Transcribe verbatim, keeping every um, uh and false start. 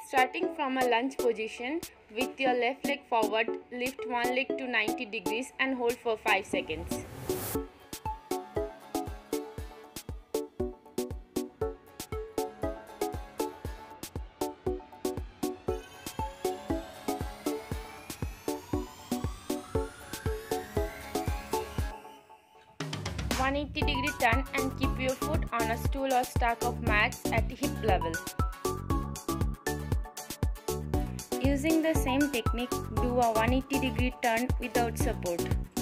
Starting from a lunge position, with your left leg forward, lift one leg to ninety degrees and hold for five seconds. one hundred eighty degree turn and keep your foot on a stool or stack of mats at hip level. Using the same technique, do a one hundred eighty degree turn without support.